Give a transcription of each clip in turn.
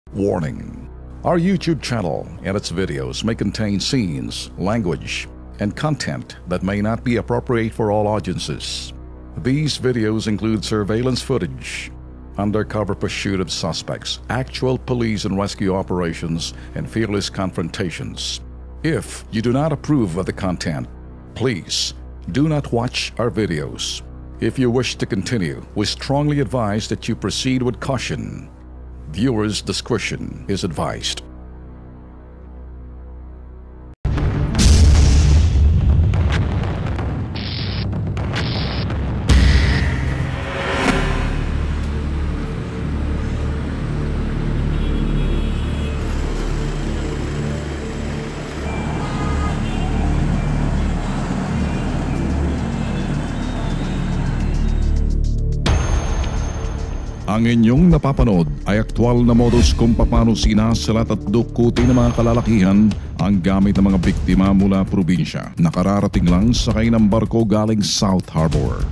Warning: our YouTube channel and its videos may contain scenes, language, and content that may not be appropriate for all audiences. These videos include surveillance footage, undercover pursuit of suspects, actual police and rescue operations, and fearless confrontations. If you do not approve of the content, please do not watch our videos. If you wish to continue, we strongly advise that you proceed with caution. Viewers' discretion is advised. Ang inyong napapanood ay aktwal na modus kung paano sinasalat at dukutin ng mga kalalakihan ang gamit ng mga biktima mula probinsya. Nakararating lang sakay ng barko galing South Harbor.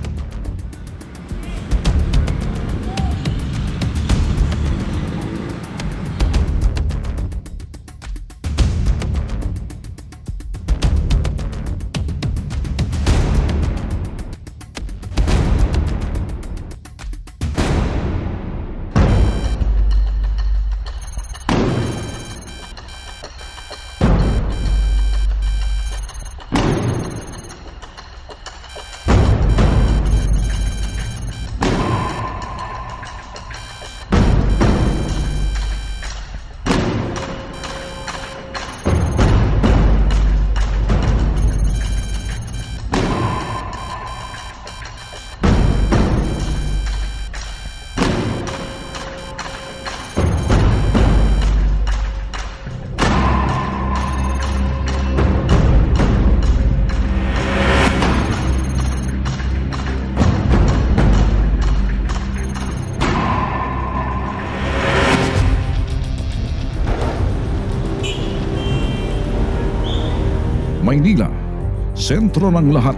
Maynila, sentro ng lahat.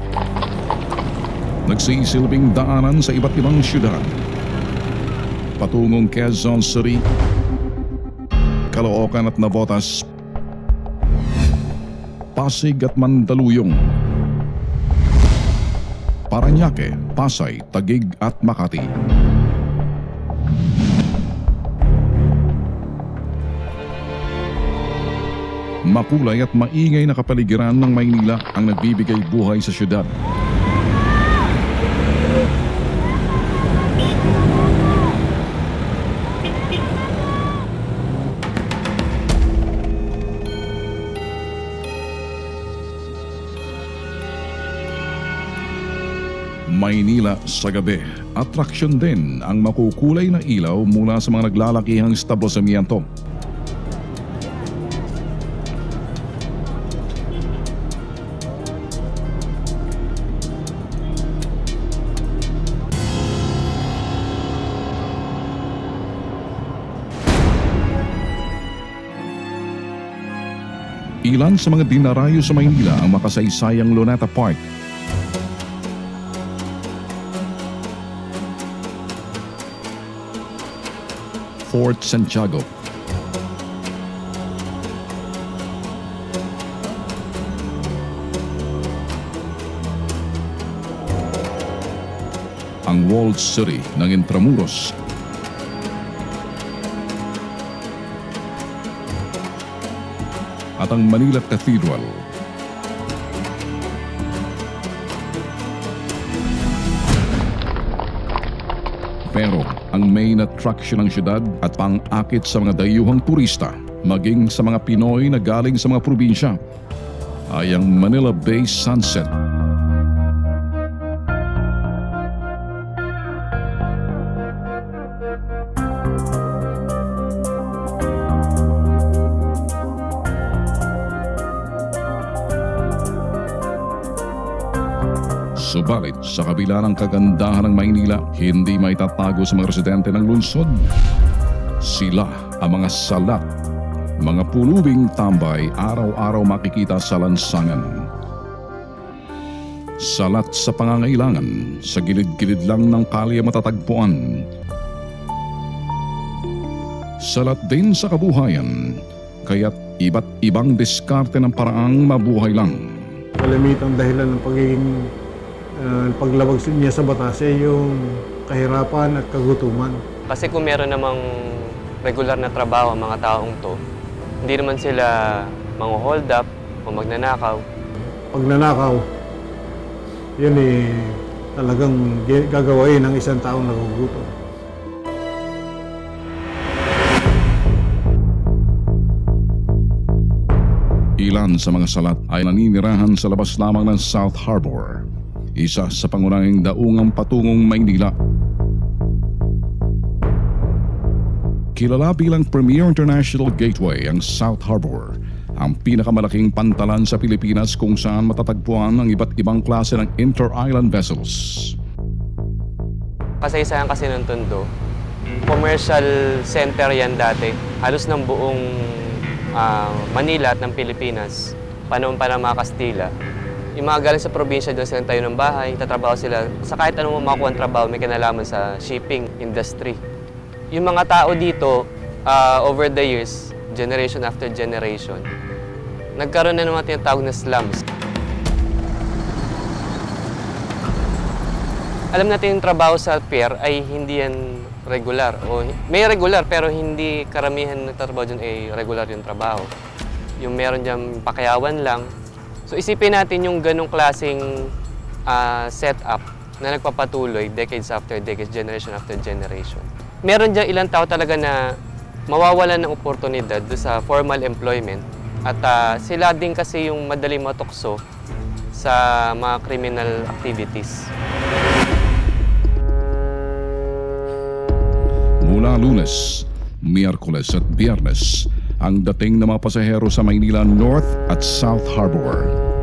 Nagsisilbing daanan sa iba't ibang syudad. Patungong Quezon City, Caloocan at Navotas, Pasig at Mandaluyong, Parañaque, Pasay, Taguig at Makati. Makulay at maingay na kapaligiran ng Maynila ang nagbibigay buhay sa syudad. Maynila sa gabi, atraksyon din ang makukulay na ilaw mula sa mga naglalakihang establishmento. Ilan sa mga dinarayo sa Maynila ang makasaysayang Luneta Park, Fort Santiago, ang walled city ng Intramuros, at ang Manila Cathedral. Pero ang main attraction ng syudad at pang-akit sa mga dayuhang turista, maging sa mga Pinoy na galing sa mga probinsya, ay ang Manila Bay Sunset. Subalit sa kabila ng kagandahan ng Maynila, hindi maitatago sa mga residente ng lungsod. Sila ang mga salat, mga pulubing tambay araw-araw makikita sa lansangan. Salat sa pangangailangan, sa gilid-gilid lang ng kalye matatagpuan. Salat din sa kabuhayan, kaya't iba't ibang diskarte ng paraang mabuhay lang. Kalimitang dahilan ng pagiging paglabag niya sa batas ay yung kahirapan at kagutuman. Kasi kung meron namang regular na trabaho ang mga taong to, hindi naman sila hold up o magnanakaw. Pagnanakaw, yun talagang gagawain ng isang taong nagugutom. Ilan sa mga salat ay naninirahan sa labas lamang ng South Harbor, isa sa pangunahing daungang patungong Maynila. Kilala bilang Premier International Gateway ang South Harbor, ang pinakamalaking pantalan sa Pilipinas kung saan matatagpuan ang iba't ibang klase ng inter-island vessels. Kasaysayan kasi ng Tondo, commercial center yan dati. Halos ng buong Manila at ng Pilipinas, panahon pa ng mga Kastila. Yung mga galing sa probinsya, doon sila tayo ng bahay, tatrabaho sila. Sa kahit anong makakuha ng trabaho, may kinalaman sa shipping industry. Yung mga tao dito, over the years, generation after generation, nagkaroon na ng mga tinatawag na slums. Alam natin yung trabaho sa pier ay hindi yan regular. O may regular pero hindi karamihan nagtatrabaho dyan ay regular yung trabaho. Yung meron dyan pakayawan lang. So isipin natin yung ganong klaseng setup na nagpapatuloy decades after decades, generation after generation. Meron dyan ilang tao talaga na mawawalan ng oportunidad do sa formal employment at sila din kasi yung madaling matukso sa mga criminal activities. Mula Lunes, Miyerkules at Biyernes, ang dating ng mga pasahero sa Maynila North at South Harbor.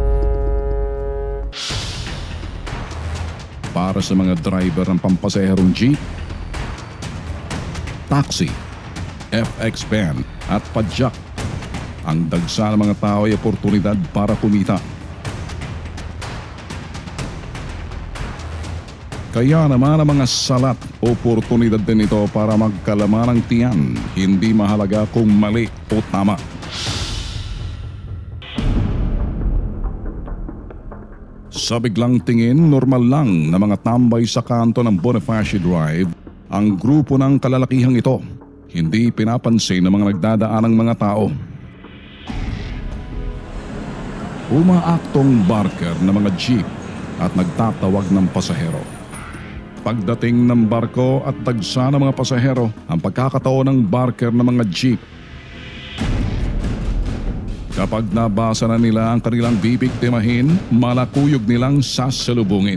Para sa mga driver ng pampasaherong jeep, taxi, FX van at padjak, ang dagsa ng mga tao ay oportunidad para kumita. Kaya naman ang mga salat, oportunidad din ito para magkalaman ng tiyan, hindi mahalaga kung mali o tama. Sa biglang tingin, normal lang na mga tambay sa kanto ng Bonifacio Drive ang grupo ng kalalakihang ito. Hindi pinapansin ng mga nagdadaanang mga tao. Umaaktong barker na mga jeep at nagtatawag ng pasahero. Pagdating ng barko at dagsa ng mga pasahero, ang pagkakataon ng barker ng mga jeep. Kapag nabasa na nila ang kanilang bibiktimahin, malakuyog nilang sasalubungin.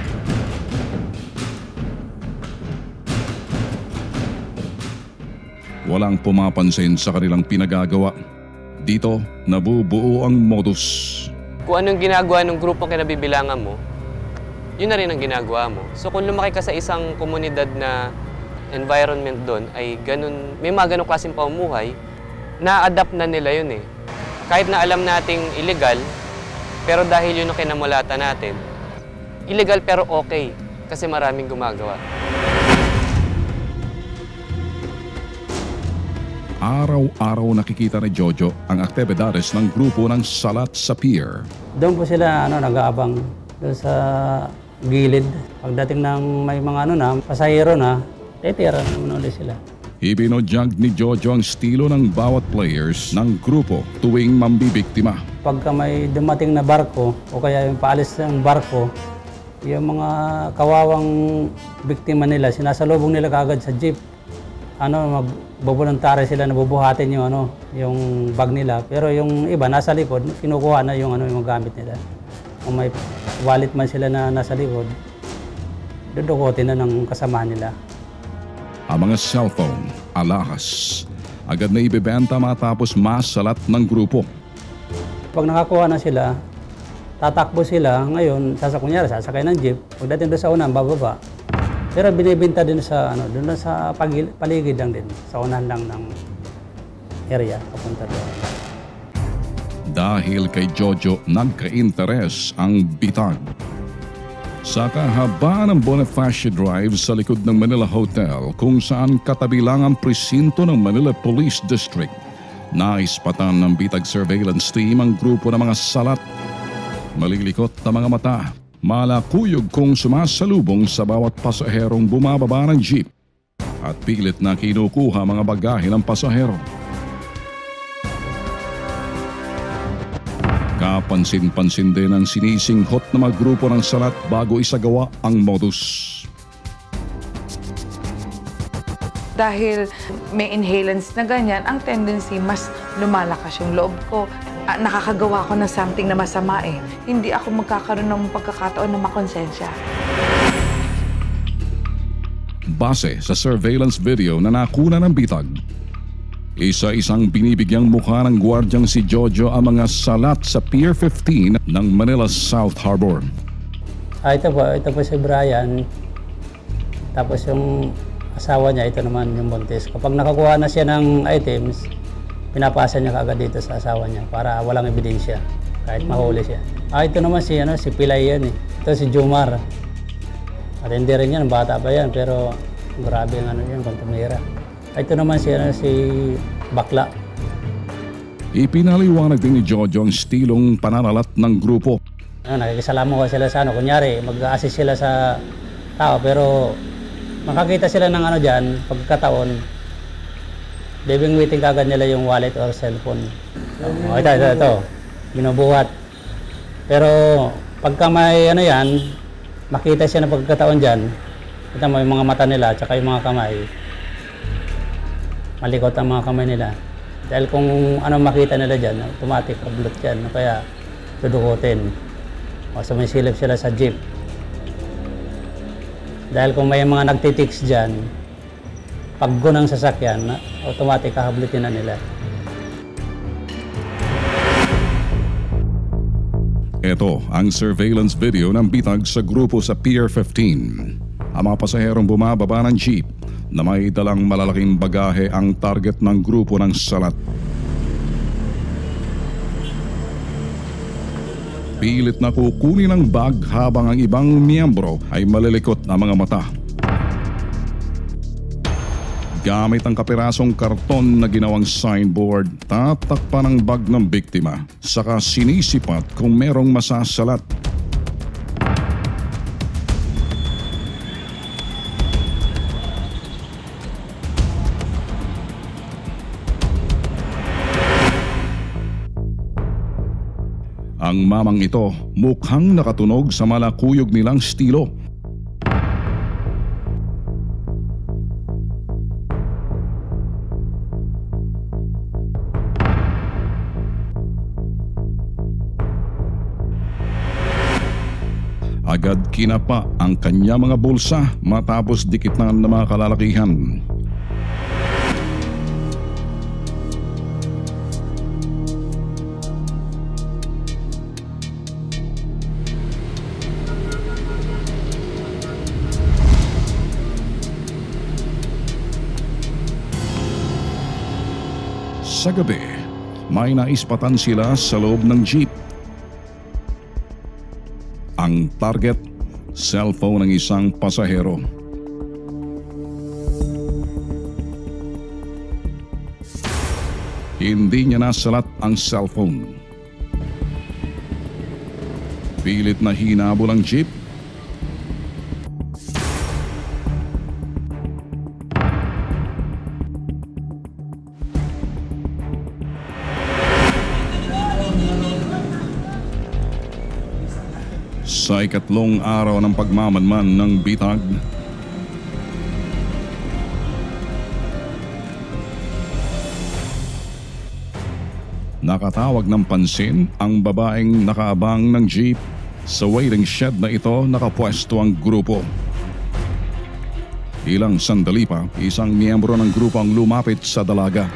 Walang pumapansin sa kanilang pinagagawa. Dito, nabubuo ang modus. Kung anong ginagawa ng grupong kinabibilangan mo, yun na rin ang ginagawa mo. So kung lumaki ka sa isang komunidad na environment doon, ay ganun, may mga ganong klaseng pamumuhay, na-adapt na nila yun eh. Kahit na alam nating illegal, pero dahil yun ang kinamulatan natin, illegal pero okay, kasi maraming gumagawa. Araw-araw nakikita ni Jojo ang aktibidades ng grupo ng Salat sa pier. Doon po sila nag-aabang doon sa gilid. Pagdating ng may mga pasahero na, titira naman ulit sila. Ibinodyag ni Jojo ang estilo ng bawat players ng grupo tuwing mambibiktima. Pagka may dumating na barko o kaya yung paalis ng barko, yung mga kawawang biktima nila, sinasalubong nila kaagad sa jeep. Magboboluntary sila na bubuhatin yung bag nila. Pero yung iba nasa likod, kinukuha na yung gamit nila. Kung may wallet man sila na nasa likod, dudukotin na ng kasama nila. Ang mga cellphone, alahas, agad na ibebenta matapos masalat ng grupo. Pag nakakuha na sila, tatakbo sila. Ngayon, sasakay ng jeep. Pagdating doon sa unahan, bababa. Pero binibenta din sa doon sa paligid lang din, sa unahan lang ng area papunta doon. Dahil kay Jojo nagka-interes ang bitag. Sa kahabaan ng Bonifacio Drive sa likod ng Manila Hotel kung saan katabi lang ang presinto ng Manila Police District, naispatan ng bitag surveillance team ang grupo ng mga salat. Malilikot na mga mata, malakuyog kung sumasalubong sa bawat pasaherong bumababa ng jeep at pilit na kinukuha mga bagahe ng pasahero. Kapansin-pansin din ang sinisinghot na mga grupo ng salat bago isagawa ang modus. Dahil may inhalants na ganyan, ang tendency mas lumalakas yung loob ko. Nakakagawa ko ng something na masama eh. Hindi ako magkakaroon ng pagkakataon na makonsensya. Base sa surveillance video na nakuna ng bitag, isa-isang binibigyang mukha ng gwardyang si Jojo ang mga salat sa Pier 15 ng Manila South Harbor. Ito po si Brian. Tapos yung asawa niya, ito naman yung buntis. Kapag nakakuha na siya ng items, pinapasa niya kaagad dito sa asawa niya para walang ebidensya, kahit mahuli siya. Ito naman si Pilay yan eh. Ito si Jumar. At hindi rin yan, bata pa yan, pero grabe yung yun, kontumira. Ito naman si Bakla. Ipinaliwanag din ni Jojo ang stilong pananalat ng grupo. Nakikisalamu ko sila sa kunyari mag-assist sila sa tao, pero makakita sila ng dyan, pagkataon, bibingwitin kagad nila yung wallet or cellphone. Ito, binubuhat. Pero pagka may yan, makita siya na pagkataon dyan, ito mo yung mga mata nila, tsaka yung mga kamay, malikot ang mga kamay nila. Dahil kung ano makita nila dyan, automatic pablot yan, kaya dudukutin. O sumisilip sila sa jeep. Dahil kung may mga nagtitiks dyan, paggo ng sasakyan, automatic kahablutin na nila. Ito ang surveillance video ng bitag sa grupo sa Pier 15. Ang mga pasaherong bumababa ng jeep na may dalang malalaking bagahe ang target ng grupo ng salat. Pilit na kukunin ang bag habang ang ibang miyembro ay malilikot na mga mata. Gamit ang kapirasong karton na ginawang signboard, tatakpan ang bag ng biktima, saka sinisipat kung merong masasalat. Ang mamang ito mukhang nakatunog sa malakuyog nilang estilo. Agad kinapa ang kanya mga bulsa matapos dikitan ng mga kalalakihan. Sa gabi, may naispatan sila sa loob ng jeep. Ang target, cellphone ng isang pasahero. Hindi niya nasalat ang cellphone. Pilit na hinabol ang jeep. Sa ikatlong araw ng pagmamanman ng bitag, nakatawag ng pansin ang babaeng nakaabang ng jeep. Sa waiting shed na ito nakapwesto ang grupo. Ilang sandali pa, isang miyembro ng grupo ang lumapit sa dalaga.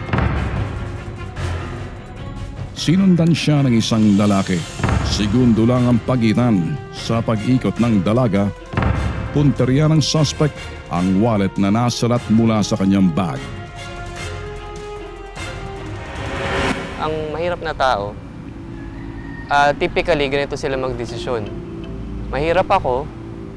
Sinundan siya ng isang lalaki. Segundo lang ang pagitan. Sa pag-ikot ng dalaga, punteriya ng suspect ang wallet na nasalat mula sa kanyang bag. Ang mahirap na tao, typically ganito sila magdesisyon. Mahirap ako,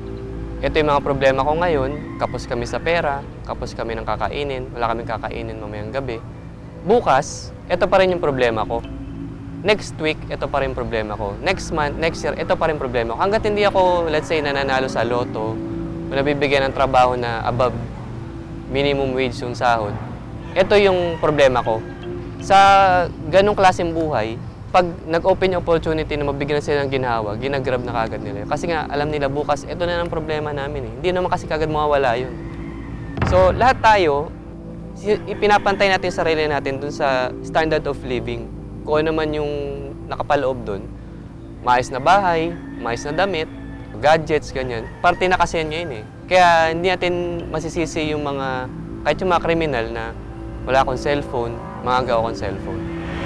ito yung mga problema ko ngayon, kapos kami sa pera, kapos kami ng kakainin, wala kaming kakainin mamayang gabi. Bukas, ito pa rin yung problema ko. Next week, ito pa rin problema ko. Next month, next year, ito pa rin problema ko. Hanggat hindi ako, let's say, nananalo sa loto, o nabibigyan ng trabaho na above minimum wage yung sahod, ito yung problema ko. Sa ganong klaseng buhay, pag nag-open yung opportunity na mabigyan na sila ng ginhawa, ginagrab na kagad nila. Kasi nga, alam nila bukas, ito na ang problema namin eh. Hindi naman kasi kagad mawawala yun. So, lahat tayo, ipinapantay natin sa sarili natin dun sa standard of living. Kung ano naman yung nakapaloob dun. Maayos na bahay, maayos na damit, gadgets, ganyan. Parte na kasi yan eh. Kaya hindi natin masisisi yung mga, kahit yung mga kriminal na wala akong cellphone, maaga akong cellphone.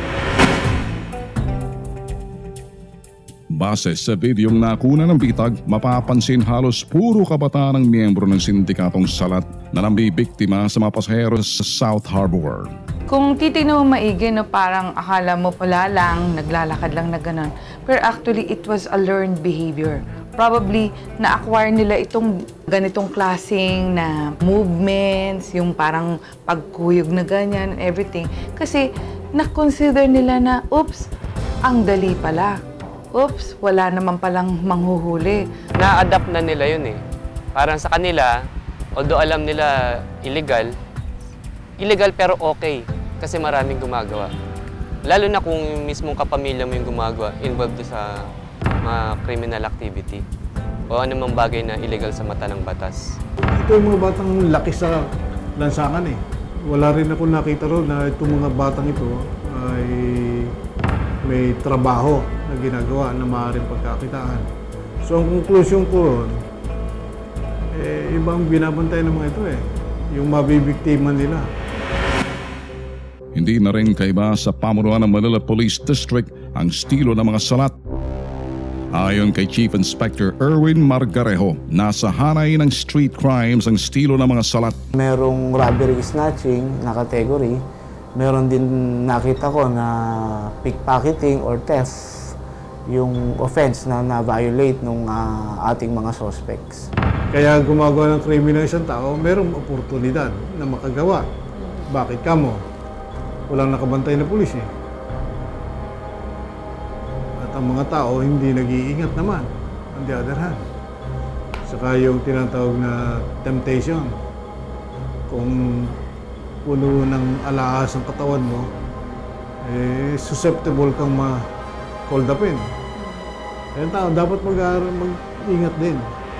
Base sa videong nakuna ng bitag, mapapansin halos puro kabataan ang miyembro ng sindikatong Salat na nambibiktima sa mga pasahero sa South Harbor. Kung titignan mo maigi, no, parang akala mo pala lang, naglalakad lang na gano'n. Pero actually, it was a learned behavior. Probably, na-acquire nila itong ganitong klaseng na movements, yung parang pagkuyog na ganyan, and everything. Kasi, na-consider nila na, oops, ang dali pala. Oops, wala naman palang manghuhuli. Na-adapt na nila yun eh. Parang sa kanila, although alam nila illegal pero okay. Kasi maraming gumagawa. Lalo na kung yung mismong kapamilya mo yung gumagawa, involved sa mga criminal activity. O anumang bagay na illegal sa mata ng batas. Ito yung mga batang laki sa lansangan eh. Wala rin ako nakita ron na itong mga batang ito ay may trabaho na ginagawa na maaaring pagkakitaan. So ang conclusion ko ron, ibang binabantay ng mga ito eh. Yung mabibiktima nila. Hindi na rin kaiba sa pamunuan ng Manila Police District ang estilo ng mga salat. Ayon kay Chief Inspector Erwin Margarejo, nasa hanay ng street crimes ang estilo ng mga salat. Merong robbery snatching na category. Meron din nakita ko na pickpocketing or theft yung offense na na-violate ng ating mga suspects. Kaya gumagawa ng krimen ng isang tao, merong oportunidad na makagawa. Bakit kamo? Walang nakabantay na pulis eh. At ang mga tao hindi nag-iingat naman, on the other hand. Saka yung tinatawag na temptation. Kung puno ng alaas ang katawan mo, susceptible kang ma-hold upin. Kaya tao, dapat mag-ingat din.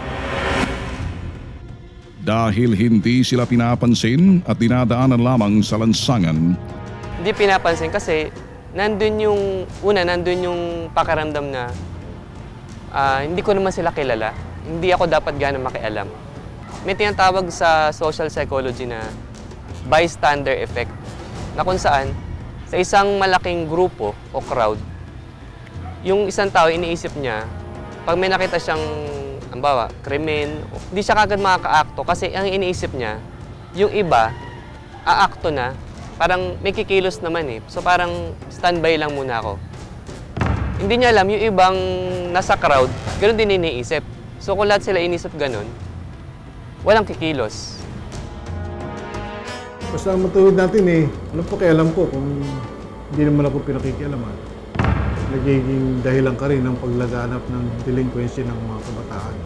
Dahil hindi sila pinapansin at dinadaanan lamang sa lansangan, Hindi pinapansin kasi nandun yung pakiramdam na hindi ko naman sila kilala. Hindi ako dapat gano'ng makialam. May tinatawag sa social psychology na bystander effect, na kung saan sa isang malaking grupo o crowd, yung isang tao iniisip niya, pag may nakita siyang, ambawa, krimen, hindi siya kagad makaka-akto kasi ang iniisip niya, yung iba, aakto na, parang may kikilos naman eh. So parang standby lang muna ako. Hindi niya alam, yung ibang nasa crowd, gano'n din iniisip. So kung lahat sila inisip gano'n, walang kikilos. Basta matuwid natin eh, ano pa kaya alam ko kung hindi naman ako pinakikialaman. Nagiging dahilan ka rin ng paglaganap ng delinquency ng mga kabataan.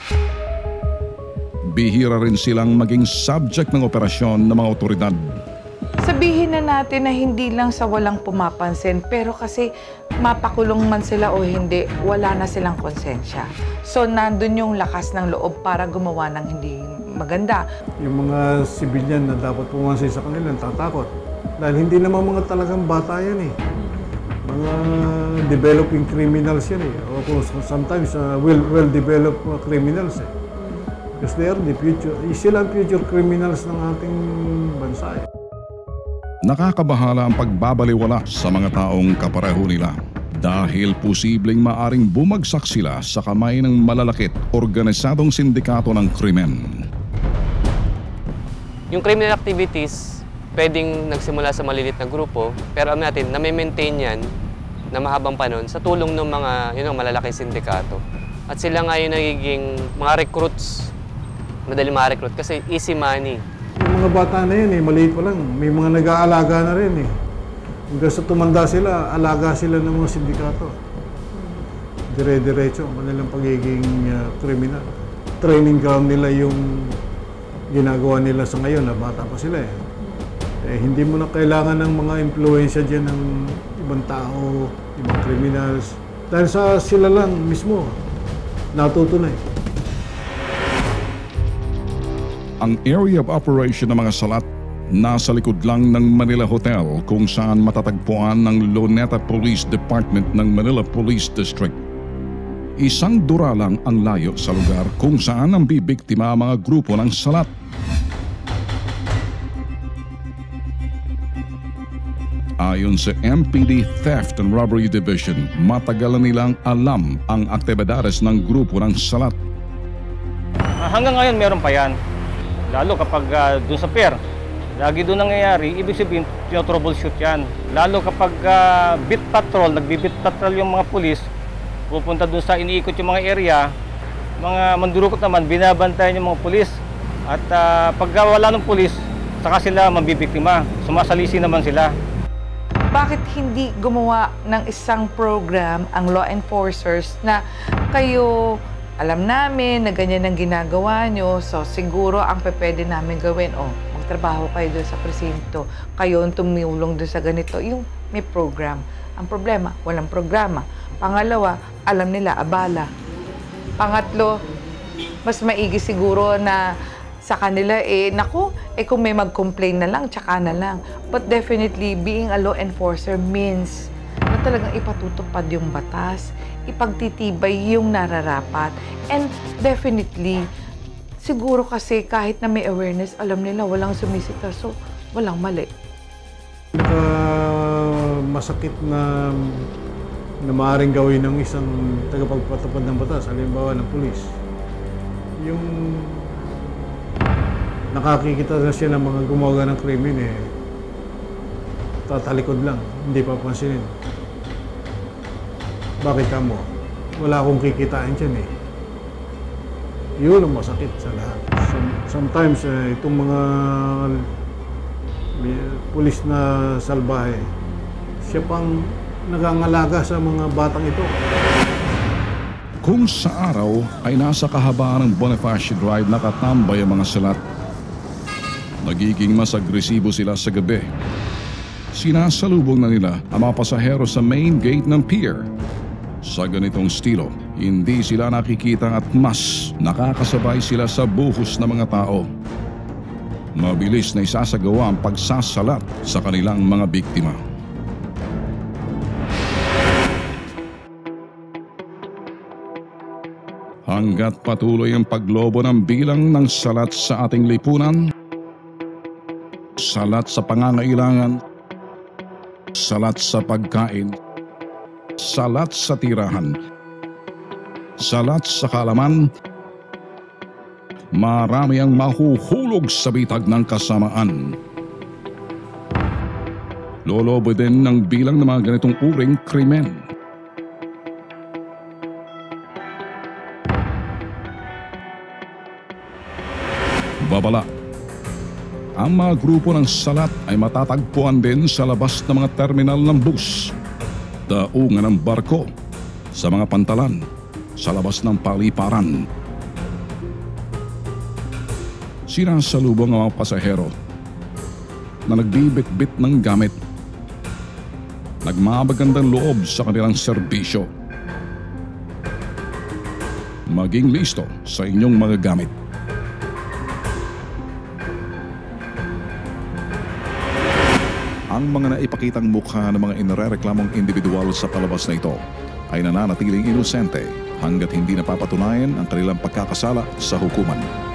bihira rin silang maging subject ng operasyon ng mga otoridad. Sabihin na natin na hindi lang sa walang pumapansin, pero kasi mapakulong man sila o hindi, wala na silang konsensya. So, nandun yung lakas ng loob para gumawa ng hindi maganda. Yung mga civilian na dapat pumansay sa kanila, tatakot. Dahil hindi naman mga talagang bata yan eh. Mga developing criminals yan eh. O sometimes well-developed criminals eh. Because they are the future. Sila ang future criminals ng ating bansa eh. Nakakabahala ang pagbabaliwala sa mga taong kapareho nila dahil posibleng maaring bumagsak sila sa kamay ng malalakit organisadong sindikato ng krimen. Yung criminal activities, pwedeng nagsimula sa malilit na grupo, pero alam natin, na-maintain yan na mahabang panahon sa tulong ng mga malalaking sindikato. At sila nga yung nagiging mga recruits madali ma-recruit kasi easy money. Yung mga bata na yun, maliit pa lang. May mga nag-aalaga na rin eh. Hanggang sa tumanda sila, alaga sila ng mga sindikato. Dire-diretso, kanilang pagiging kriminal. Training ground nila yung ginagawa nila sa ngayon na bata pa sila eh. Hindi mo na kailangan ng mga impluensya dyan ng ibang tao, ibang criminals. Dahil sa sila lang mismo, natutunay. Ang area of operation ng mga salat nasa likod lang ng Manila Hotel kung saan matatagpuan ng Luneta Police Department ng Manila Police District. Isang dura lang ang layo sa lugar kung saan ang bibiktima ang mga grupo ng salat. Ayon sa MPD Theft and Robbery Division, matagal na nilang alam ang aktibidades ng grupo ng salat. Hanggang ngayon meron pa yan. Lalo kapag doon sa pier, lagi doon nangyayari, ibig sabihin, troubleshoot yan. Lalo kapag beat patrol, nagbi-beat patrol yung mga pulis, pupunta doon sa iniikot yung mga area, mga mandurukot naman, binabantayan yung mga pulis. At pag wala ng pulis, saka sila mabibiktima, sumasalisi naman sila. Bakit hindi gumawa ng isang program ang law enforcers na kayo, alam namin na ganyan ang ginagawa nyo, so siguro ang pwede namin gawin, magtrabaho kayo doon sa presinto, kayo ang tumulong doon sa ganito, yung may program. Ang problema, walang programa. Pangalawa, alam nila, abala. Pangatlo, mas maigi siguro na sa kanila, kung may mag-complain na lang, tsaka na lang. But definitely, being a law enforcer means na talagang ipatutupad yung batas, ipagtitibay yung nararapat. And definitely, siguro kasi kahit na may awareness, alam nila walang sumisita, so walang mali. Masakit na maaaring gawin ng isang tagapagpatupad ng batas, halimbawa ng pulis. Yung nakakikita na siya ng mga gumawa ng krimen, tatalikod lang, hindi papansinin. Bakit ka mo? Wala akong kikitain dyan Yun ang masakit sa lahat. Sometimes, itong mga pulis na salbahe, siya pang nagangalaga sa mga batang ito. Kung sa araw ay nasa kahabaan ng Bonifacio Drive nakatambay ang mga salat, nagiging mas agresibo sila sa gabi. Sinasalubong na nila ang mga pasahero sa main gate ng pier. Sa ganitong estilo, hindi sila nakikita at mas nakakasabay sila sa buhos ng mga tao. Mabilis na isasagawa ang pagsasalat sa kanilang mga biktima. Hanggat patuloy ang paglobo ng bilang ng salat sa ating lipunan, salat sa pangangailangan, salat sa pagkain, salat sa tirahan, salat sa kaalaman, marami ang mahuhulog sa bitag ng kasamaan. Lolobo din ng bilang ng mga ganitong uring krimen. Babala. Ang mga grupo ng salat ay matatagpuan din sa labas ng mga terminal ng bus, daungan ng barko, sa mga pantalan, sa labas ng paliparan. Sinasalubong ang mga pasahero na nagbibit-bit ng gamit, nagmamagandang loob sa kanilang serbisyo. Maging listo sa inyong mga gamit. Ang mga naipakitang mukha ng mga inirereklamong individual sa palabas na ito ay nananatiling inosente hanggat hindi napapatunayan ang kanilang pagkakasala sa hukuman.